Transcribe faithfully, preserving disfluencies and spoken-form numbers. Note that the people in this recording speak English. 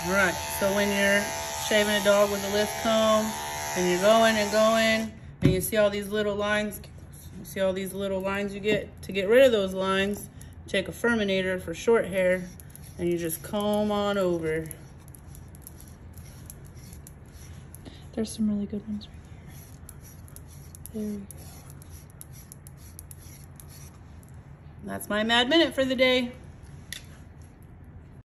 All right, so when you're shaving a dog with a lift comb and you're going and going and you see all these little lines, you see all these little lines you get, to get rid of those lines, take a Furminator for short hair and you just comb on over. There's some really good ones right here. There we go. That's my mad minute for the day.